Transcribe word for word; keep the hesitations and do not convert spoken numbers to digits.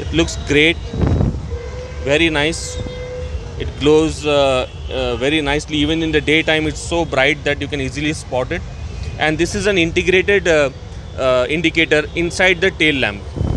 It looks great, very nice. It glows uh, uh, very nicely. Even in the daytime, it's so bright that you can easily spot it. And this is an integrated uh, uh, indicator inside the tail lamp.